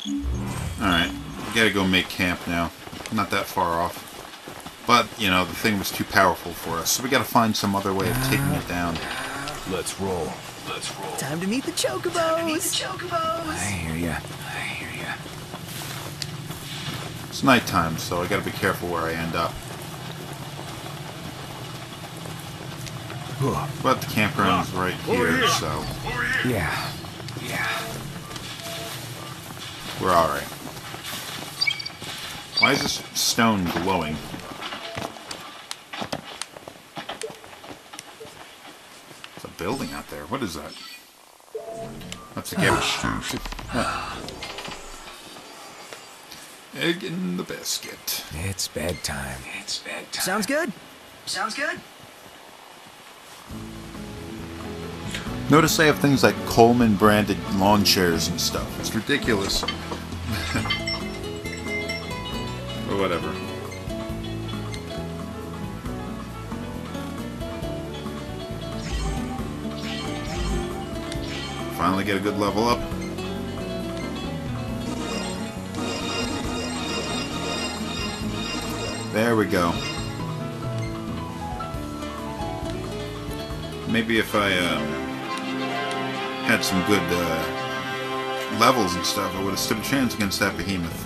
Alright, we gotta go make camp now. Not that far off. But, you know, the thing was too powerful for us, so we gotta find some other way of taking it down. Let's roll. Let's roll. Time to meet the chocobos. I hear ya. I hear ya. It's nighttime, so I gotta be careful where I end up. But the campground's right here, so Yeah. we're alright. Why is this stone glowing? There's a building out there. What is that? That's a gas station. Egg in the basket. It's bedtime. Sounds good. Sounds good. Notice they have things like Coleman branded lawn chairs and stuff. It's ridiculous. Or whatever. Finally get a good level up. There we go. Maybe if I had some good levels and stuff, I would have stood a chance against that Behemoth.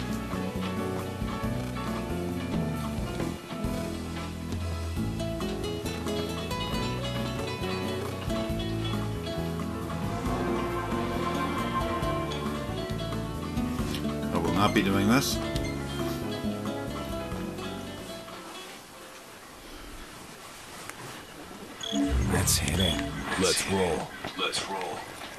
I will not be doing this. Let's hit it. Let's roll. Let's roll.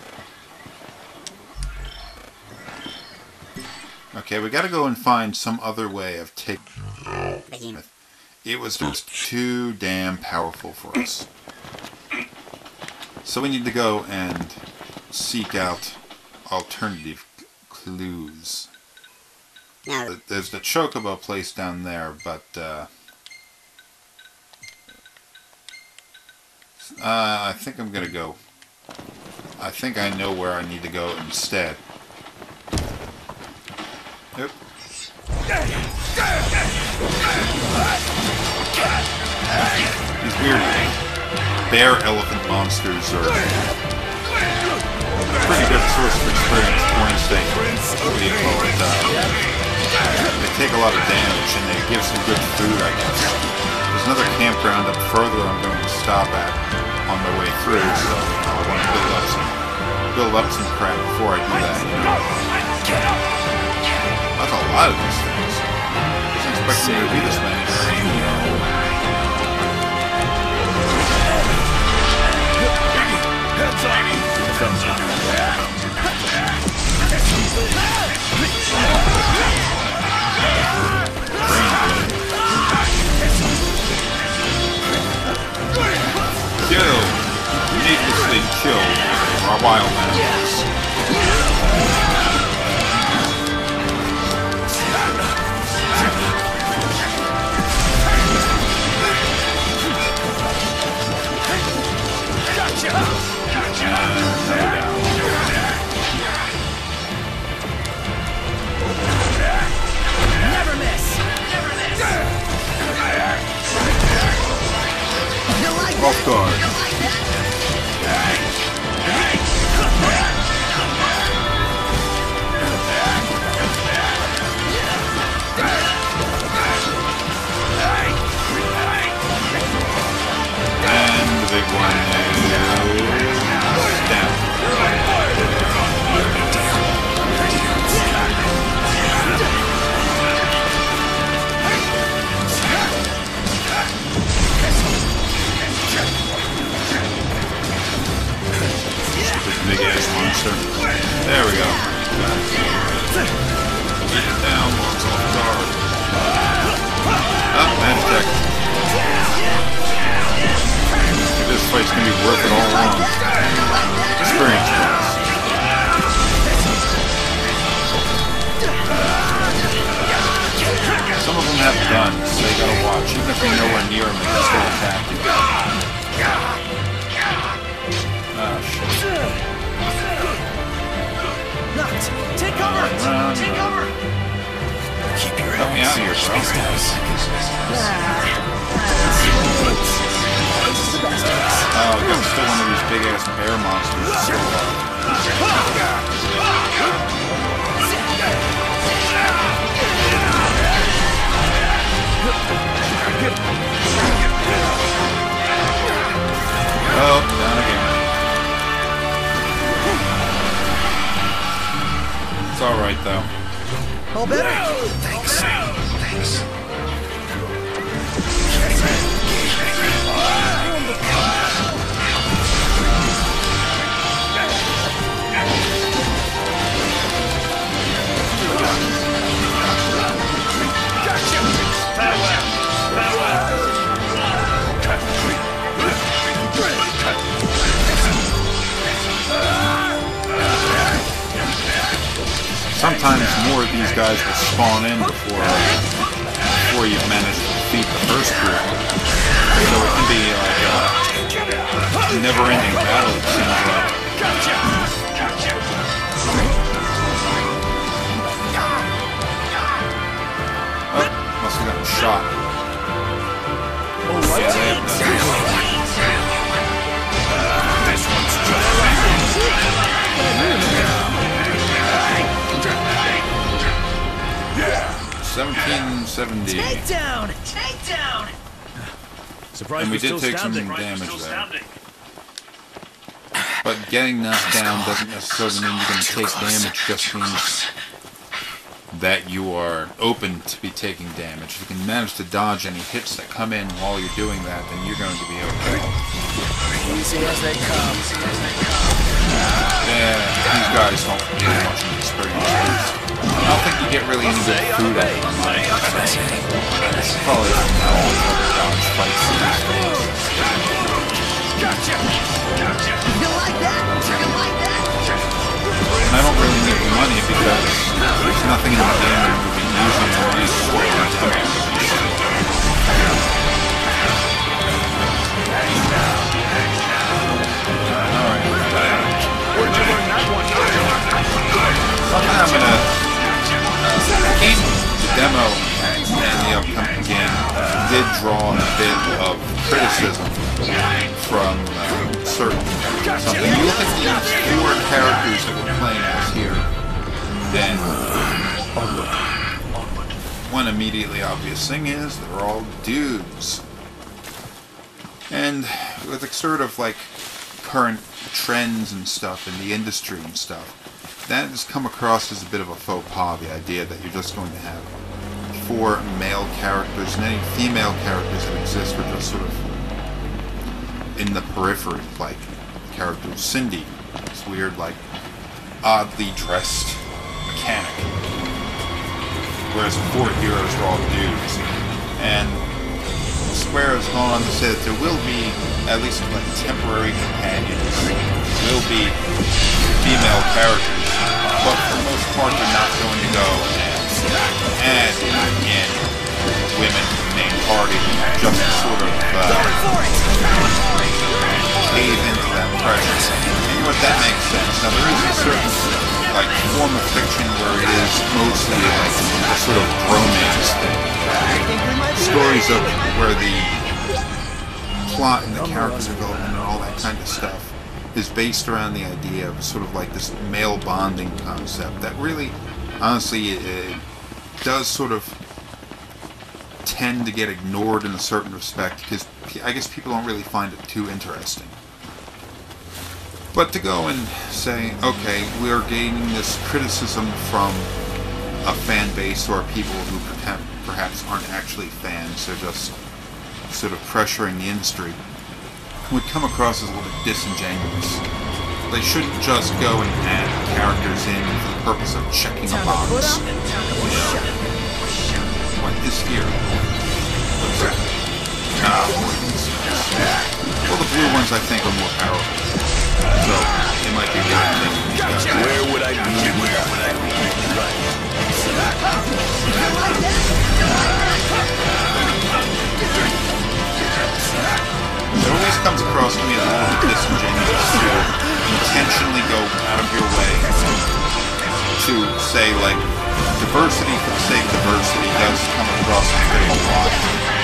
Okay, we gotta go and find some other way of taking Behemoth. It was just too damn powerful for us. So we need to go and seek out alternative clues. Now, there's the chocobo place down there, but I think I'm gonna go. I think I know where I need to go instead. Yep. These weird bear elephant monsters are a pretty good source of experience points. They, what do you call it? They take a lot of damage and they give some good food, I guess. There's another campground up further I'm going to stop at on my way through, so I want to build up some crap before I do that. That's a lot of these things. I wasn't expecting there to be this many. Kill! Needlessly kill our wild animals. Never miss. Off guard. And the big one is down. Big ass monster. There we go. Get it down while it's off guard. Oh, man attack. This fight's gonna be worth it all along. Experience points. Some of them have guns, so you gotta watch. Even if you're nowhere near them, they can still attack you. Oh, shit. it! Take cover! Take cover! Keep your Help me out here, bro. Oh, I got still one of these big ass bear monsters. Oh, down again. It's alright though. All better? Thanks. Sometimes more of these guys will spawn in before you manage to defeat the first group. So it can be like a never-ending battle, it seems like. Oh, must have gotten shot. Oh, yeah, This one's just 1770. Takedown! surprised And we we're did still take some standing. damage there. But getting knocked down doesn't necessarily mean you're going to take damage, just means that you are open to be taking damage. If you can manage to dodge any hits that come in while you're doing that, then you're going to be okay. Easy as they come. Yeah, these guys don't get much experience. I don't think you get really any good food out of them. It's probably not all the other dodge fights these days. You like that? And I don't really need the money because there's nothing in the game that would be using the money for Something I'm gonna the demo and the upcoming game did draw a bit of criticism from certain something. You look at these 4 characters that we're playing as here, then one immediately obvious thing is they're all dudes. And with the sort of like current trends and stuff in the industry and stuff, that has come across as a bit of a faux pas, the idea that you're just going to have 4 male characters and any female characters that exist are just sort of in the periphery, like the character of Cindy, this weird, like, oddly dressed mechanic, whereas the 4 heroes are all dudes. And Square has gone on to say that there will be, at least like temporary companions, will be female characters, but for the most part they're not going to go and in women to the main party, just to sort of cave into that pressure. And what that makes sense. Now there is a certain like form of fiction where it is mostly like a sort of romance thing. Stories of where the plot and the character development and all that kind of stuff is based around the idea of sort of like this male bonding concept that really, honestly, it does sort of tend to get ignored in a certain respect because I guess people don't really find it too interesting. But to go and say, okay, we are gaining this criticism from a fan base or people who perhaps aren't actually fans, they're just sort of pressuring the industry, would come across as a little bit disingenuous. They shouldn't just go and add characters in for the purpose of checking a box. What is here? What's that? Well, the blue ones I think are more powerful. So, they might be good things. Where would I be? It always comes across to me as a little bit disingenuous to intentionally go out of your way to say, like, diversity for the sake of diversity does come across as a bit of a lot.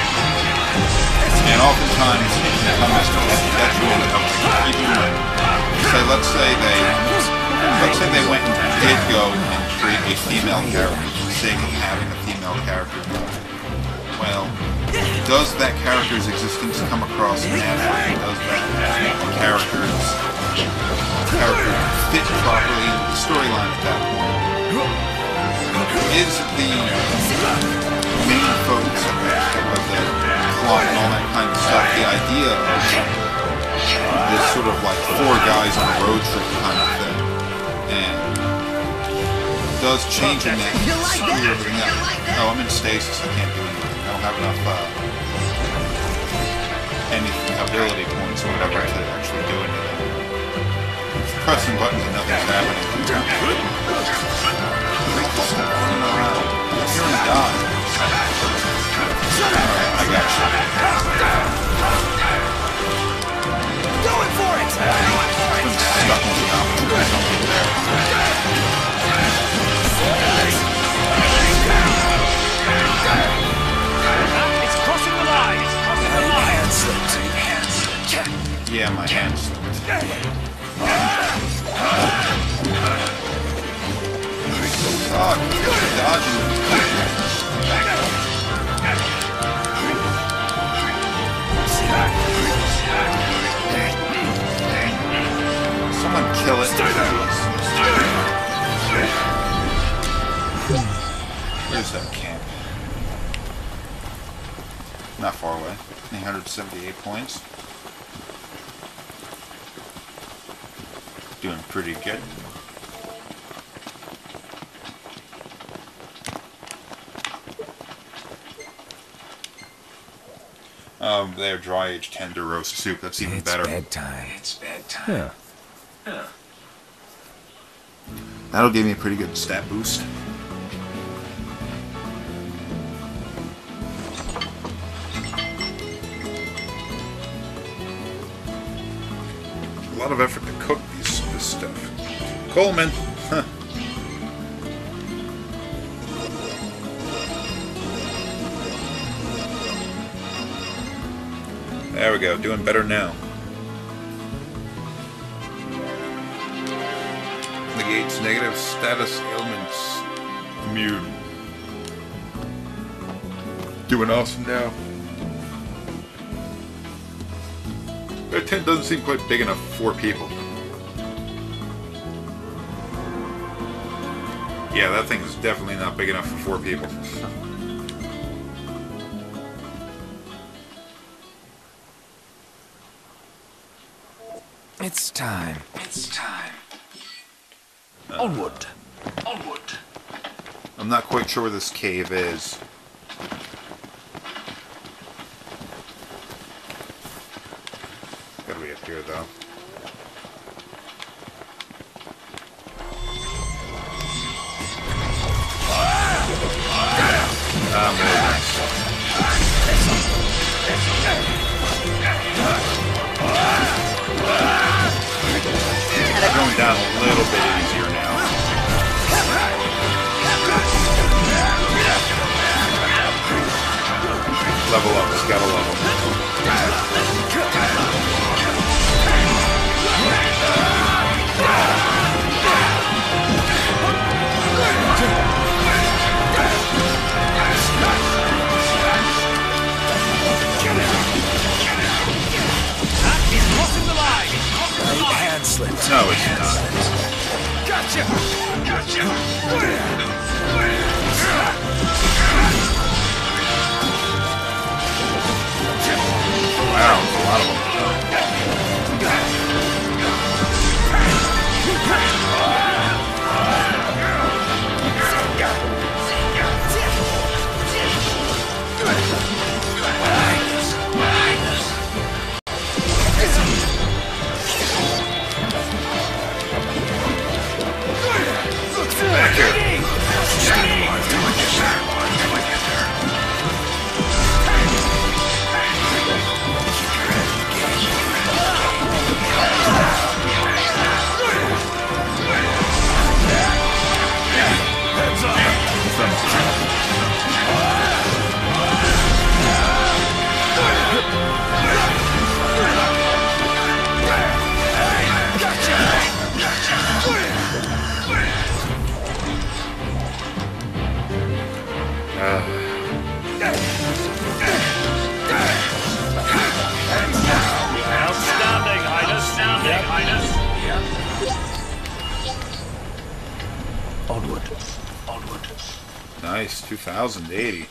And oftentimes it can come as a detriment of keeping, say, let's say they went and did go and create a female character for the sake of having a female character. Well, does that character's existence come across naturally? Does that character fit properly into the storyline at that point? Is the main focus of the plot and all that kind of stuff the idea of this sort of like 4 guys on a road trip kind of thing? And does changing that screw everything up? Oh, I'm in stasis, I can't do anything. I don't have enough any ability points or whatever to actually do anything. Pressing buttons and nothing's happening. You're gonna die. Alright, I got you. Going for it! I've been stuck in the opposite or something there. It's crossing the line! It's crossing the line! Yeah, my hand slipped. God, dodging. Someone kill it. Where's that camp? Not far away. 178 points. Doing pretty good. They're dry-aged tender roast soup. That's even better. Bedtime. It's bedtime. Yeah. That'll give me a pretty good stat boost. A lot of effort to cook this stuff. Coleman! Huh. There we go, doing better now. Negates negative status ailments. Immune. Doing awesome now. That tent doesn't seem quite big enough for 4 people. Yeah, that thing is definitely not big enough for 4 people. It's time. It's time. Onward! Onward. I'm not quite sure where this cave is. Gotta be up here, though. Going down a little bit easier now. Level up, it's got a level. He's crossing the line! Right hand slipped. No, it's not. Gotcha! Gotcha! Wow, there's a lot of them. Back here. Outstanding, Highness. Onward. Nice, 2080.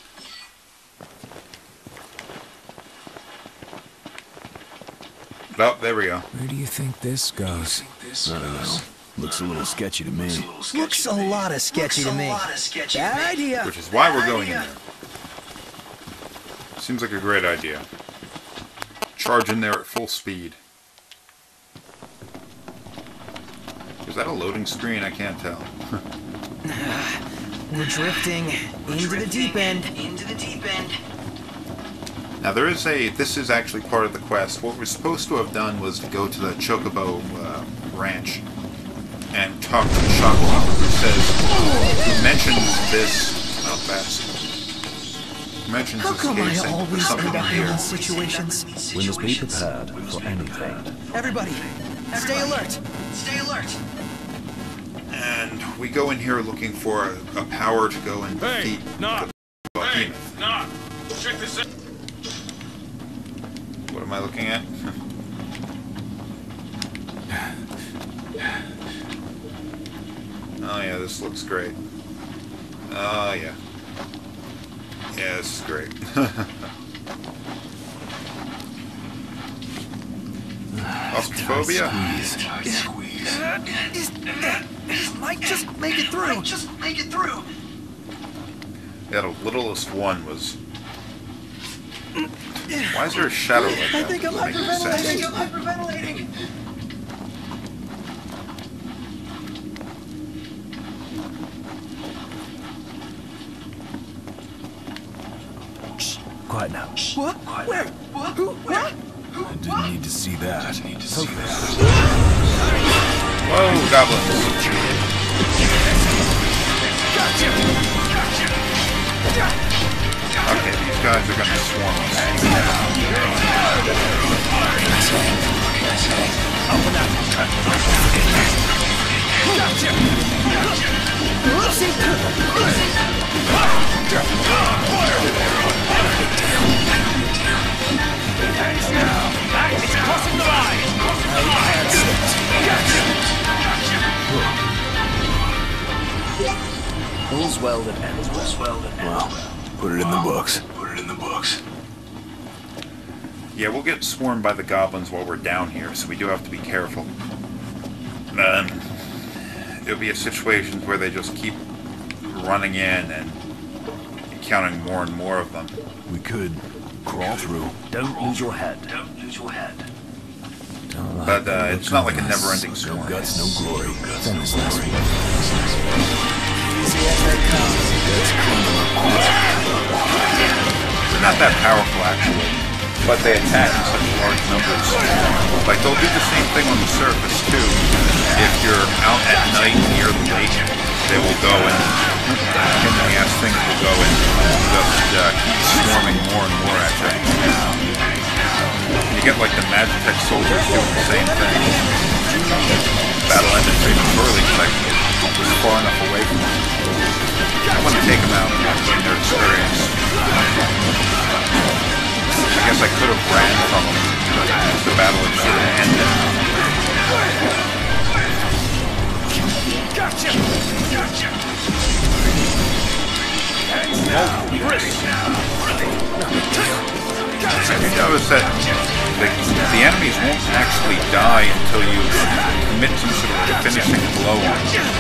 Oh, there we go. Where do you think this goes? I don't know. Looks a little sketchy to me. Looks a lot of sketchy to me. Bad idea. Which is why we're going in there. Seems like a great idea. Charge in there at full speed. Is that a loading screen? I can't tell. We're drifting into the deep end. Now there is this is actually part of the quest. What we're supposed to have done was to go to the Chocobo ranch and talk to the Chocobo, who mentions this. Not fast. Mentions How this come I case and always something end up in in here. these situations? We must be prepared for anything. Everybody, stay alert. And we go in here looking for a power to go and defeat the Behemoth. Nah. Check this out. What am I looking at? Oh yeah, this looks great. Oh yeah. Yeah, this is great. Claustrophobia? Might just make it through. Yeah, the littlest one was... Why is there a shadow like that? I think I'm Doesn't make any sense. hyperventilating. Quiet now. What? Where? Who? What? I didn't need to see that. Whoa, goblins. Okay, these guys are gonna swarm us. It's crossing the line. All's well that ends well. Well, put it in the books. Yeah, we'll get swarmed by the goblins while we're down here, so we do have to be careful. There'll be a situation where they just keep running in and encountering more and more of them. We could crawl through. Don't lose your head. But it's not like a never-ending No swarm. guts, no glory. Famous last week. Easy as they come. They're not that powerful, actually, but they attack in such large numbers. Like, they'll do the same thing on the surface, too. If you're out at night near the lake, they will go and the ass things will go and just keep swarming more and more at you. You get, like, the Magitech soldiers doing the same thing. Battle ended pretty early because I was far enough away from them. I want to take them out and gain their experience. I guess I could have ran from them, but the battle had sort of ended. Gotcha. You notice that the enemies won't actually die until you commit some sort of finishing blow on them.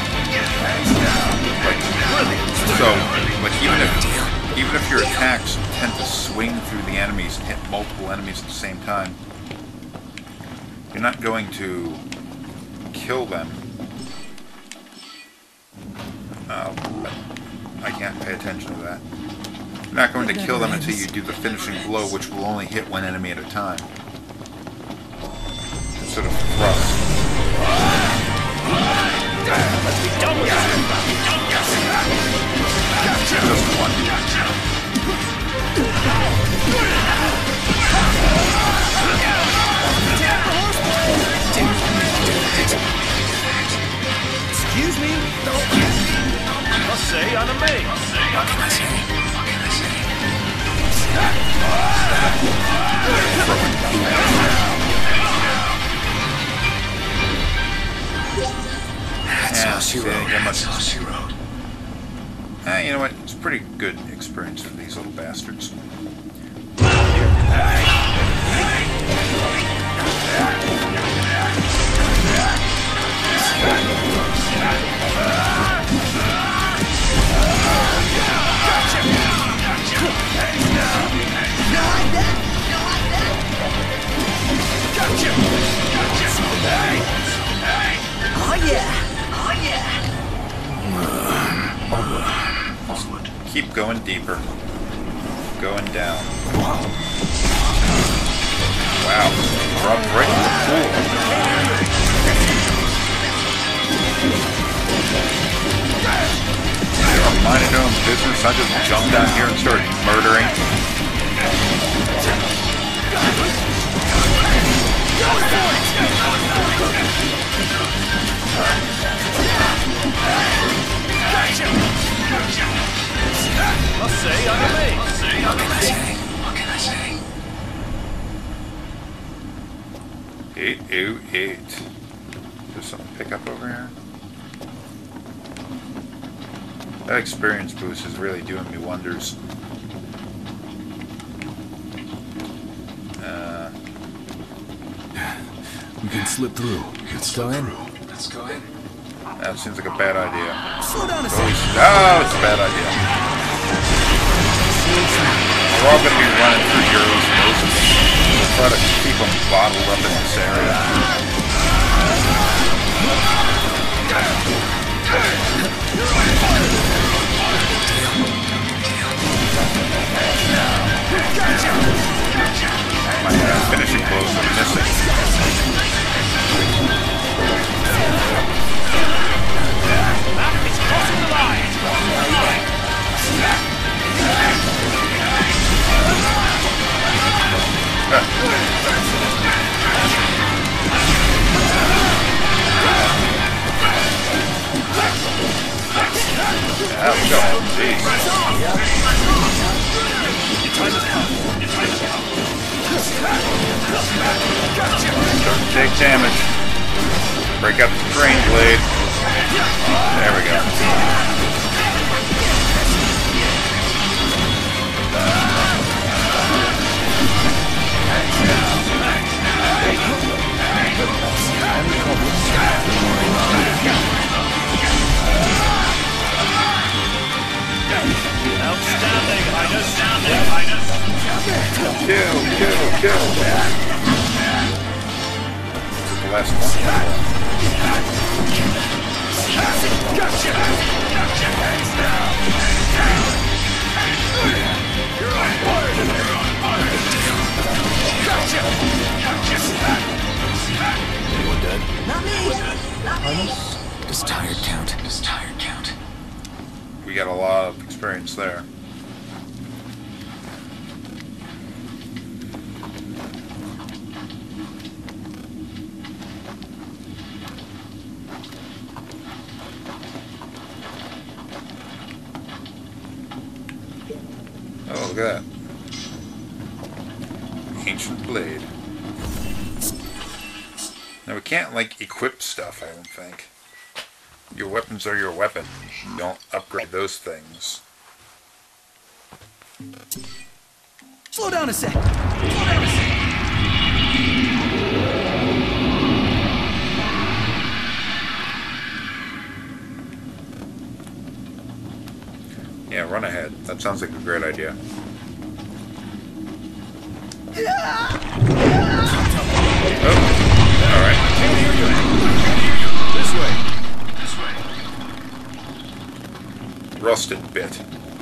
Like even if your attacks tend to swing through the enemies and hit multiple enemies at the same time, you're not going to kill them. I can't pay attention to that. You're not going to kill them until you do the finishing blow, which will only hit one enemy at a time. It's sort of thrust. Let's be done with this. Just one. Excuse me. Must say I'm amazed. What can I say? What can I say? That's all she wrote. That's all she wrote. You know what? It's a pretty good experience for these little bastards. Oh yeah! Oh yeah! Keep going deeper. Going down. Wow. We're up right in the pool. You're minding your own business. I just jump down here and start murdering. Must say I'm amazed. What can I say? What can I say? 808. There's something to pick up over here. That experience boost is really doing me wonders. We can slip through. Let's go in. Let's go in. That seems like a bad idea. Slow down a Oh, second. it's a bad idea. We're all going to be running through Euros and Moses. We'll try to keep them bottled up in this area. My finishing blows are missing. It's crossing the line. Let's go. Jeez. Don't take damage. Break up the drain blade. There we go. Outstanding, Highness. Kill. This is the last one. Anyone dead? Not me! Not me! Just tired count. We got a lot of experience there. Oh, look at that. Ancient blade. Now we can't, like, equip stuff, I don't think. Your weapons are your weapon. You don't upgrade those things. Slow down a sec. Yeah, run ahead. That sounds like a great idea. Oh, alright. This way. Rusted bit.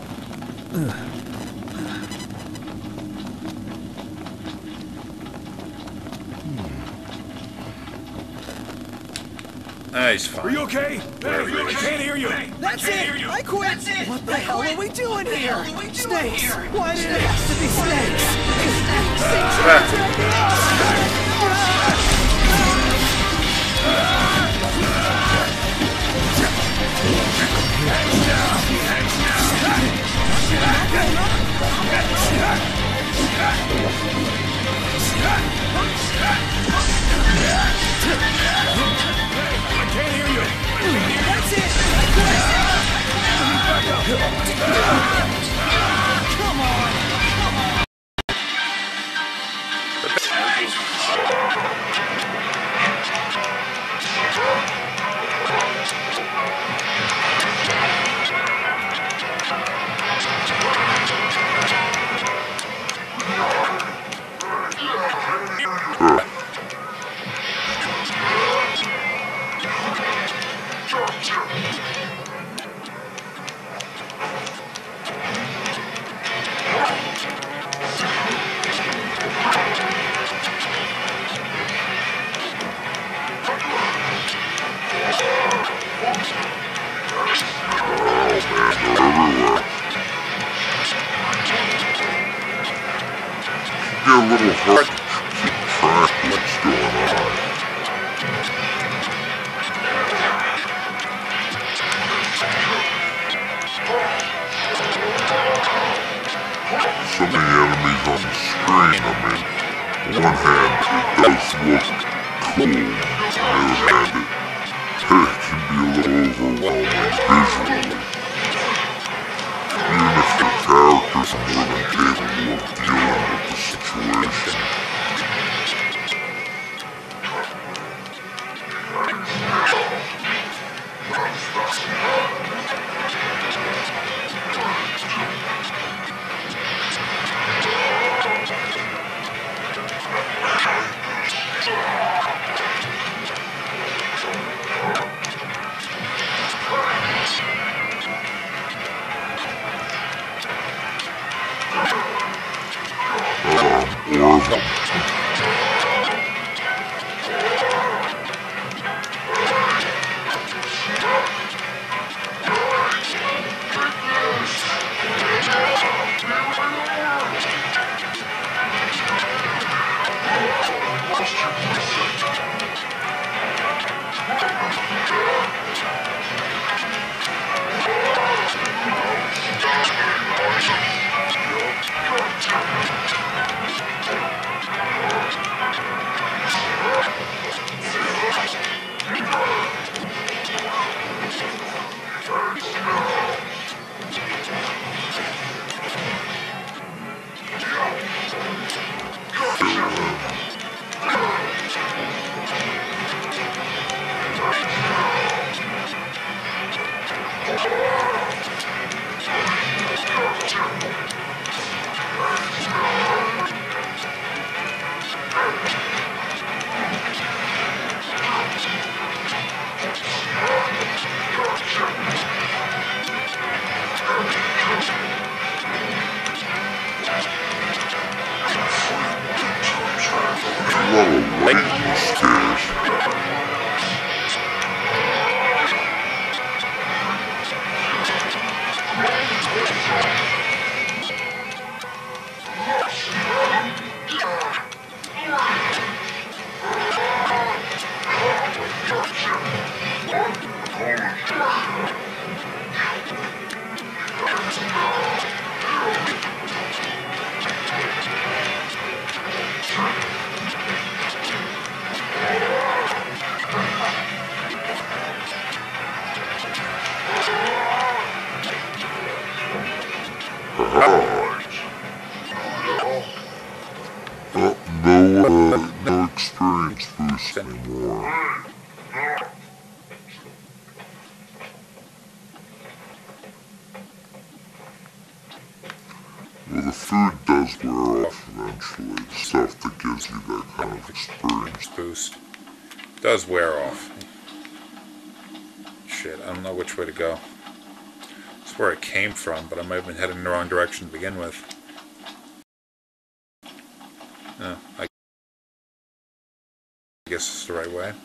He's fine. Are you okay? Wherever he I is. can't hear you. That's it! I quit! What the hell are we doing here? Snakes! Why did it have to be snakes? Ah. a little hard to keep track of what's going on. So many enemies on the screen, I mean, on one hand, it does look cool. On the other hand, it can be a little overwhelming visually. Even if the characters are more than capable of dealing with the situation. Orville. A lot of light in the stairs. No experience boost anymore. Well, the food does wear off eventually. Stuff that gives you that kind of experience boost does wear off. Shit, I don't know which way to go. It's where it came from, but I might have been heading in the wrong direction to begin with. No, I guess it's the right way.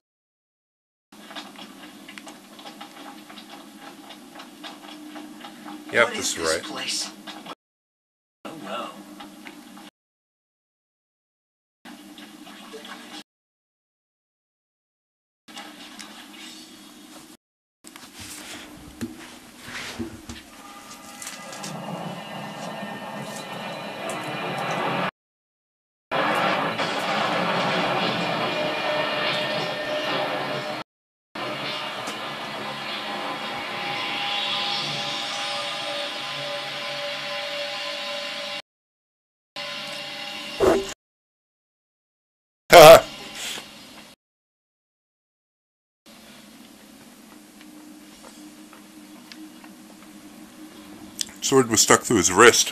Yep, this is right. Place? Oh no. Sword was stuck through his wrist.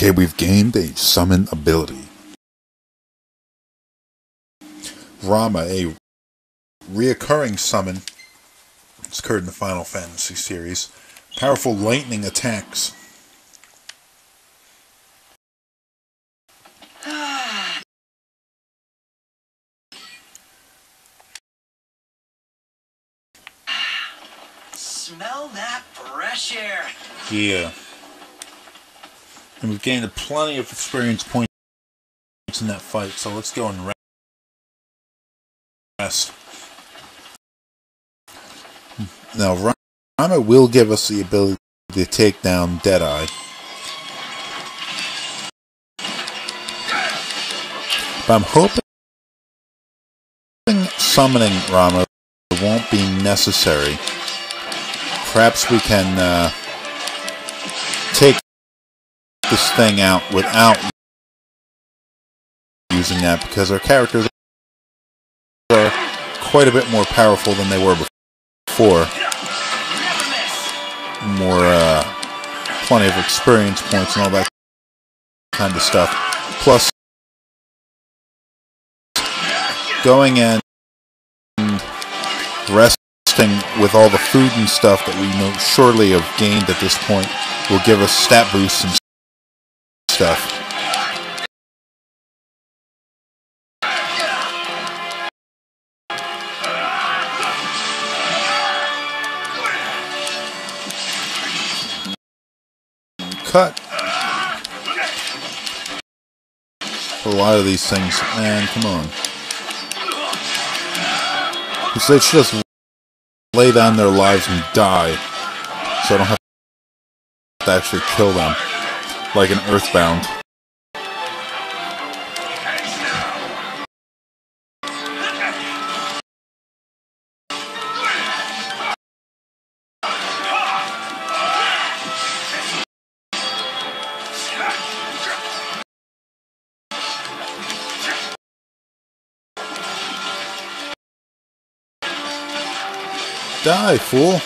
Okay, we've gained a summon ability. Rama, a reoccurring summon. It's occurred in the Final Fantasy series. Powerful lightning attacks. Smell that fresh air. Yeah. And we've gained plenty of experience points in that fight, so let's go and rest. Now, Rama will give us the ability to take down Deadeye. But I'm hoping summoning Rama won't be necessary. Perhaps we can take this thing out without using that, because our characters are quite a bit more powerful than they were before. More, plenty of experience points and all that kind of stuff. Plus, going and resting with all the food and stuff that we know surely have gained at this point will give us stat boosts and stuff. Cut. A lot of these things, man, come on. Because they should just lay down their lives and die, so I don't have to actually kill them, like an Earthbound. Die, fool!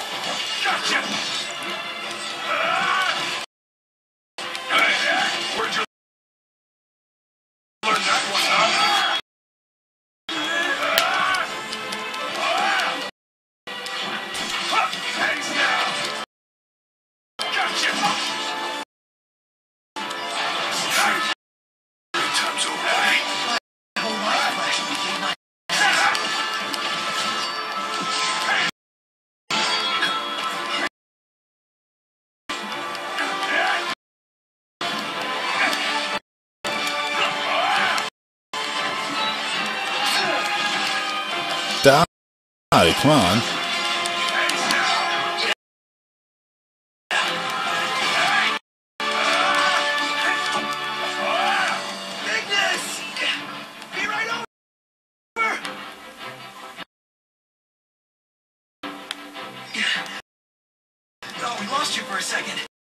Die, come on. Be right over! Oh, we lost you for a second.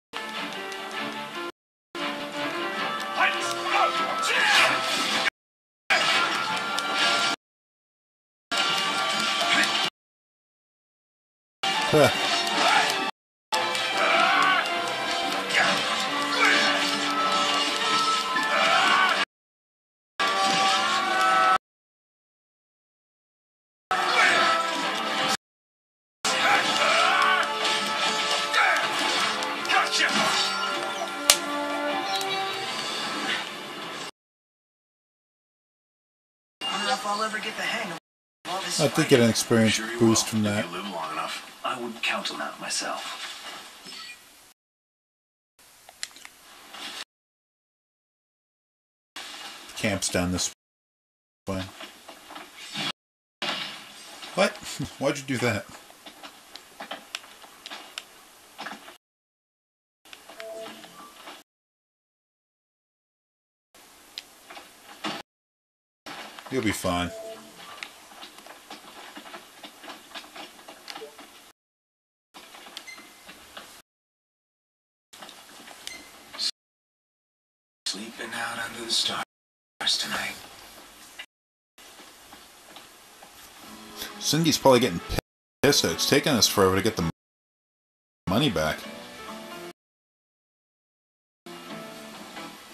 I'll ever get the hang of all this. I did get an experience boost from that. If you live long enough, I wouldn't count on that myself. Camp's down this way. What? Why'd you do that? You'll be fine. Sleeping out under the stars tonight. Cindy's probably getting pissed that it's taking us forever to get the money back.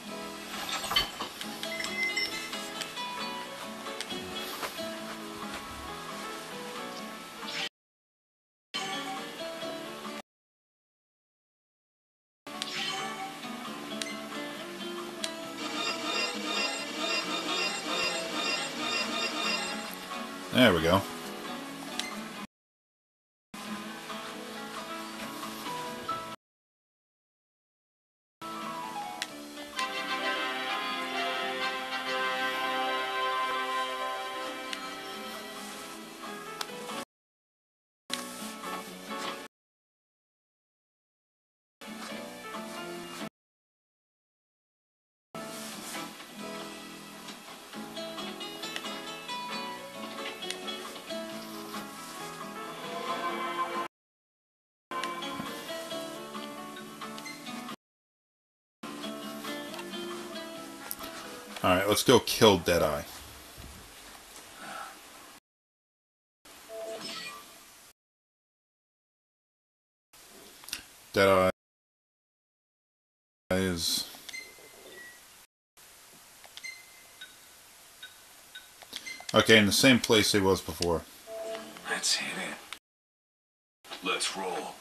There we go. Alright, let's go kill Deadeye. Deadeye is... Okay, in the same place he was before. Let's hit it. Let's roll.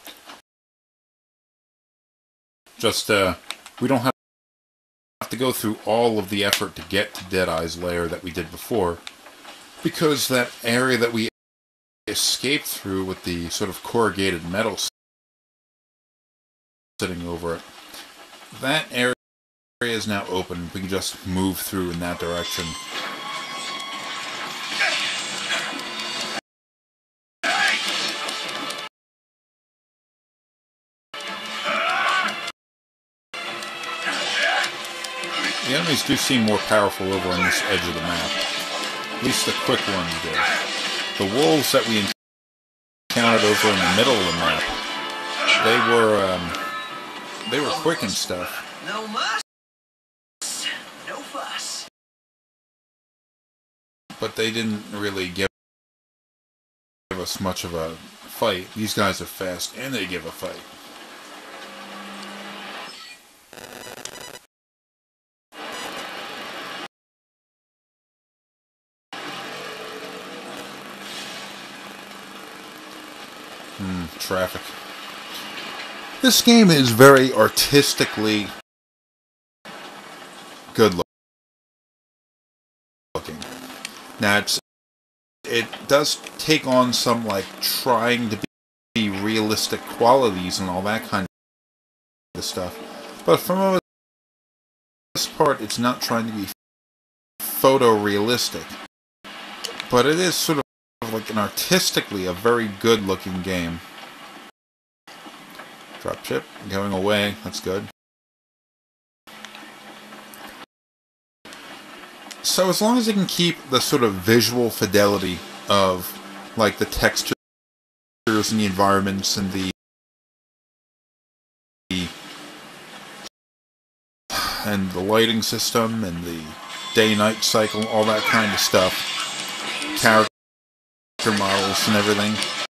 Just, we don't have to go through all of the effort to get to Deadeye's lair that we did before, because that area that we escaped through with the sort of corrugated metal sitting over it, that area is now open. We can just move through in that direction. The enemies do seem more powerful over on this edge of the map. At least the quick ones do. The wolves that we encountered over in the middle of the map, they were quick and stuff. No muss, no fuss. But they didn't really give us much of a fight. These guys are fast and they give a fight. Traffic. This game is very artistically good looking. Now it does take on some like trying to be realistic qualities and all that kind of stuff. But for the most part, it's not trying to be photorealistic. But it is sort of like an artistically a very good looking game. Dropship going away, that's good. So as long as you can keep the sort of visual fidelity of like the textures and the environments and the lighting system and the day-night cycle, all that kind of stuff, character models and everything,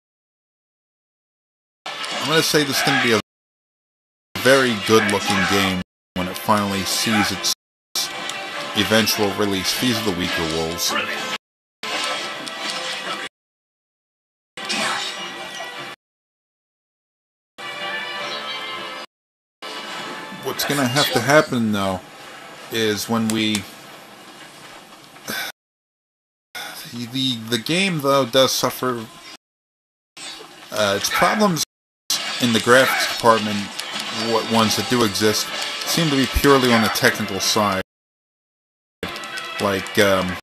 I'm going to say this is going to be a very good-looking game when it finally sees its eventual release. These are the weaker wolves. What's going to have to happen, though, is when we... The game, though, does suffer its problems in the graphics department. What ones that do exist seem to be purely on the technical side. Like, the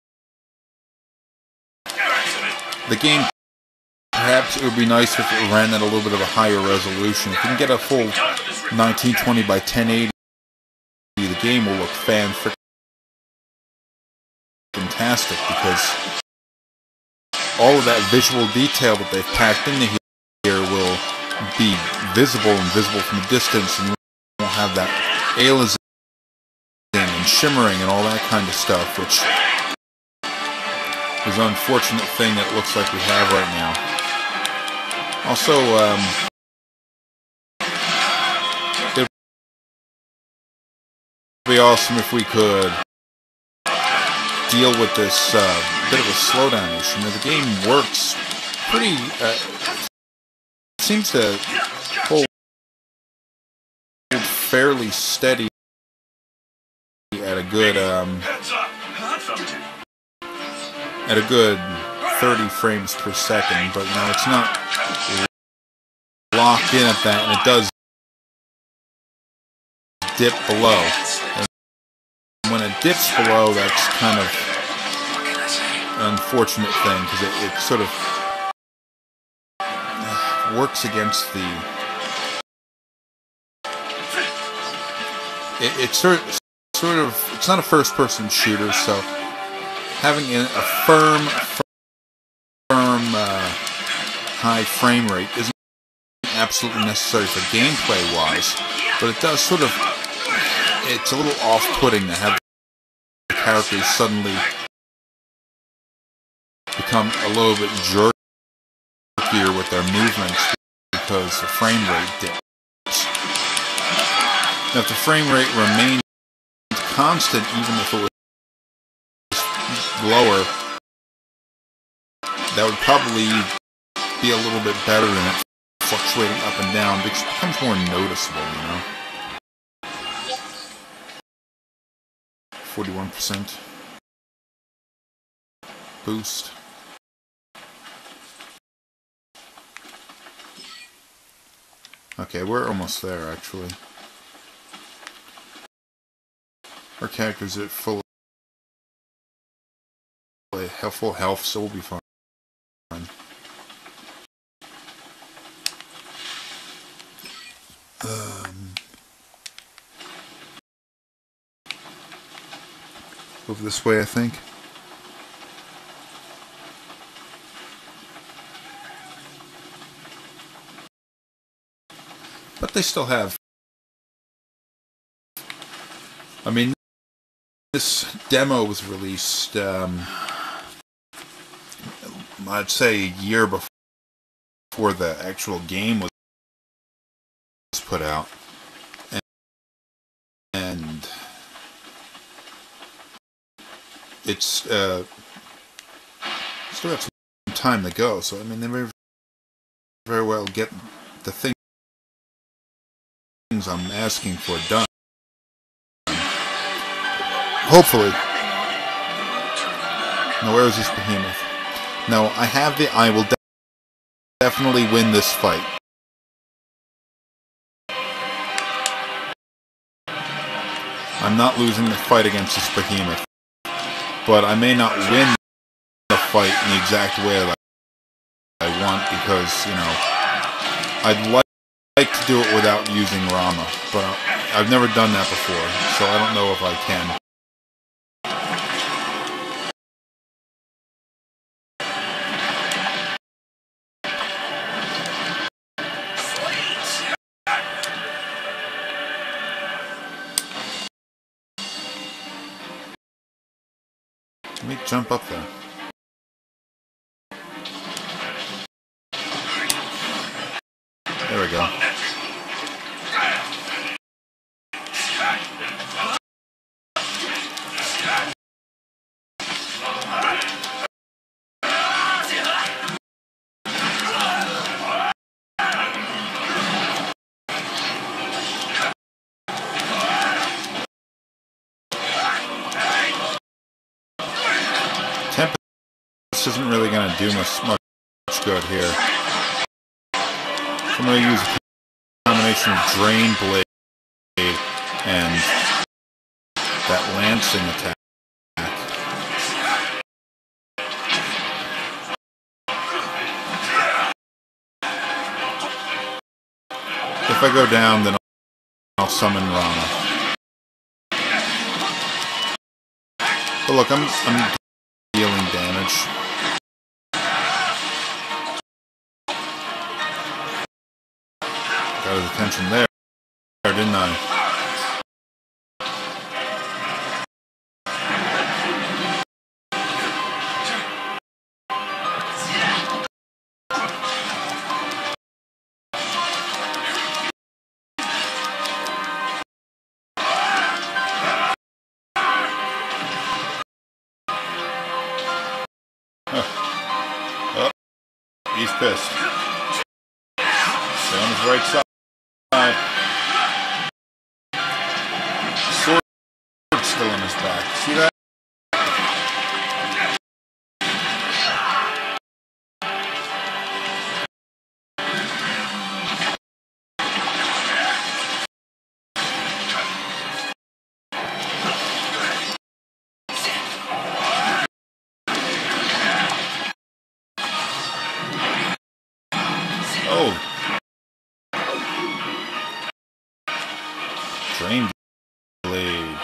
game, perhaps it would be nice if it ran at a little bit of a higher resolution. If you can get a full 1920 by 1080, the game will look fantastic, because all of that visual detail that they've packed into here will be visible from a distance, and you won't have that aliasing and shimmering and all that kind of stuff, which is an unfortunate thing that looks like we have right now. Also, it would be awesome if we could deal with this bit of a slowdown issue. You know, the game works pretty... seems to hold fairly steady 30 frames per second, but you know, it's not locked in at that, and it does dip below. And when it dips below, that's kind of an unfortunate thing, because it sort of works against the... It's sort of, it's not a first-person shooter, so having a firm high frame rate isn't absolutely necessary for gameplay-wise, but it does sort of, it's a little off-putting to have the characters suddenly become a little bit jerkier with their movements because the frame rate dips. Now, if the frame rate remained constant, even if it was lower, that would probably be a little bit better than it fluctuating up and down, because it becomes more noticeable, you know? 41% boost. Okay, we're almost there, actually. Our character's at full health, so we'll be fine. Move this way, I think. But they still have... I mean, this demo was released, I'd say a year before the actual game was put out. And it's still got some time to go, so I mean, they may very well get the things I'm asking for done. Hopefully. Now, where is this Behemoth? No, I will definitely win this fight. I'm not losing the fight against this Behemoth. But I may not win the fight in the exact way that I want, because, you know, I'd like to do it without using Rama, but I've never done that before, so I don't know if I can. Let me jump up there. There we go. This isn't really going to do much good here. I'm going to use a combination of Drain Blade and that Lancing attack. If I go down, then I'll summon Rana. But look, I'm dealing damage. Got his attention there, didn't I? Oh, he's pissed. Stay on his right side. Sword still in his back. See that? Oh. Drain blade.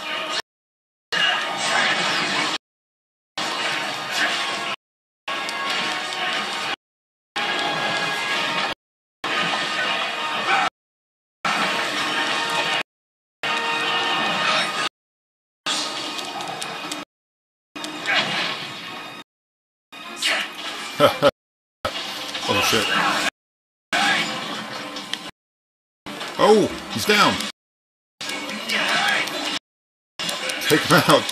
Oh shit. Oh, he's down. Take him out.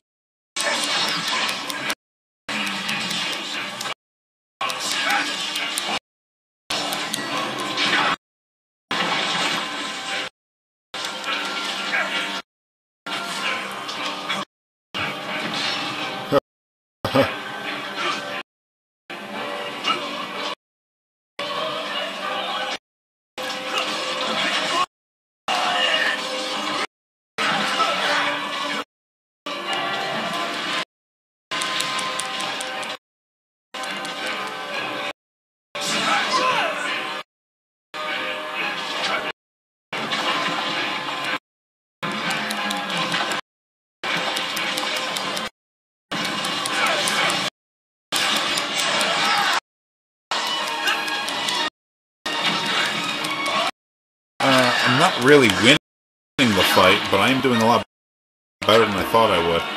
I'm not really winning the fight, but I am doing a lot better than I thought I would.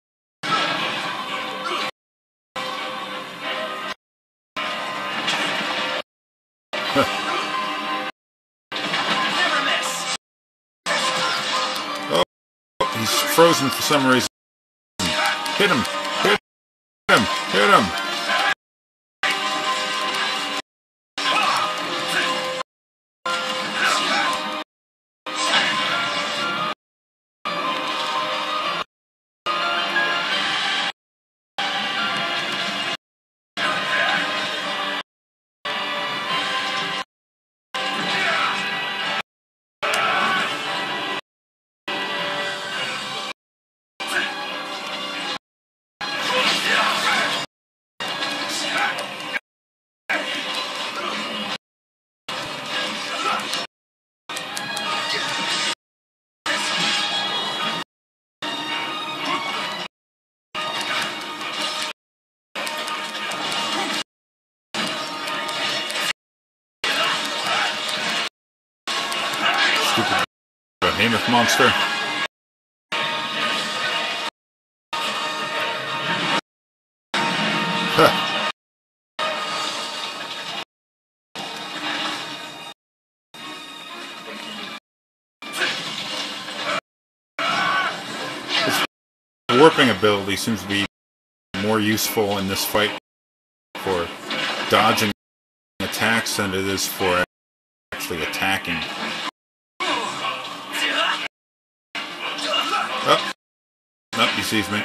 Oh, he's frozen for some reason. Hit him! Hit him! Hit him! Stupid Behemoth monster. His warping ability seems to be more useful in this fight for dodging attacks than it is for actually attacking. Oh, nope, he sees me.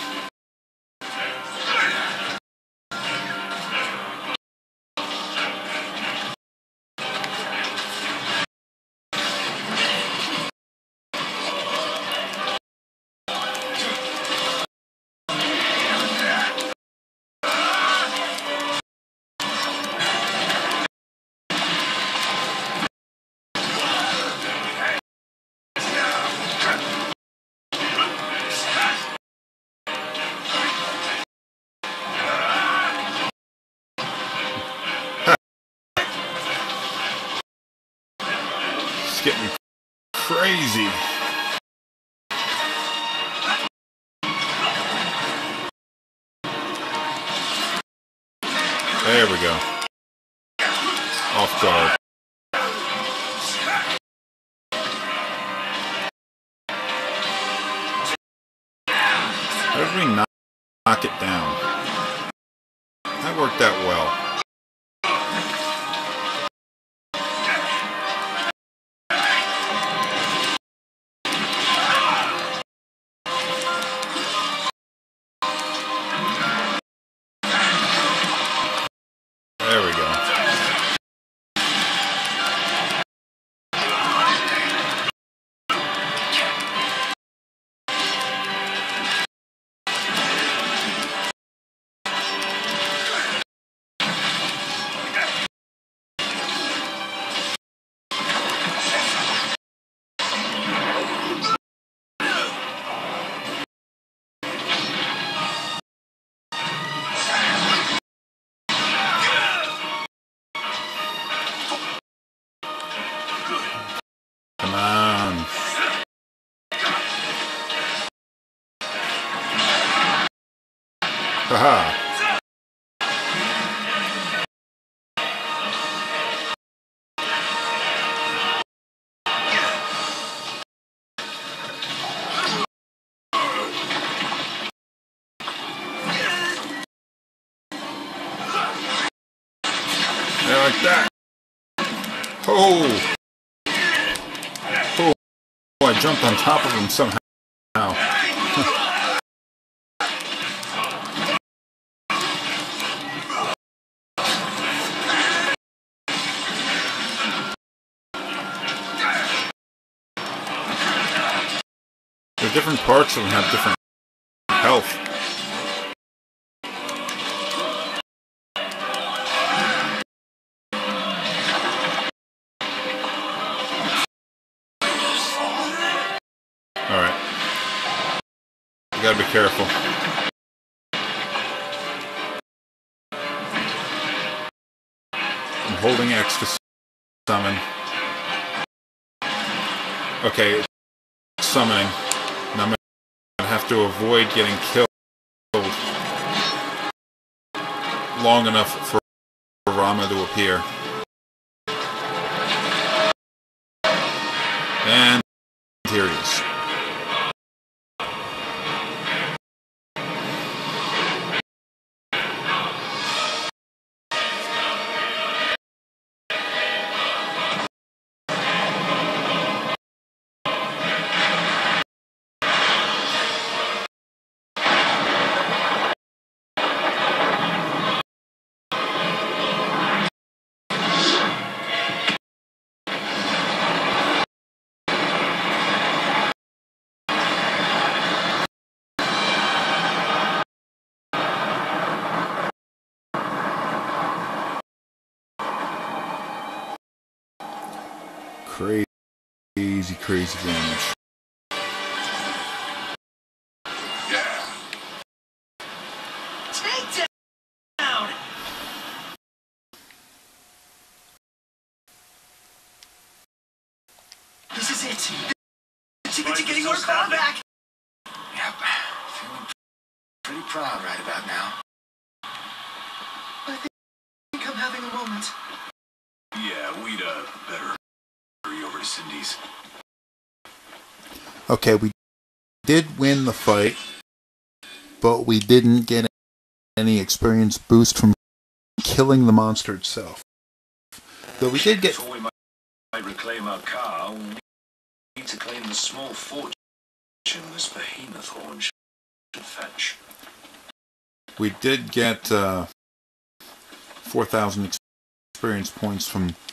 It's getting crazy. There we go. Off guard. How did we knock it down? That worked out well. There we go. Oh! Oh! I jumped on top of him somehow. The different parts of them have different health. Alright. You gotta be careful. I'm holding X to summon. Okay, summoning. Now I'm gonna have to avoid getting killed long enough for Rama to appear. And here he is. Crazy damage. Take down! This is it. The ticket to getting our car back! Yep. Feeling pretty proud right about now. I think I'm having a moment. Yeah, we'd better hurry over to Cindy's. Okay, we did win the fight, but we didn't get any experience boost from killing the monster itself. Though we did get... Before we might reclaim our car, we need to claim the small fortune this Behemoth horn should fetch. We did get 4,000 experience points from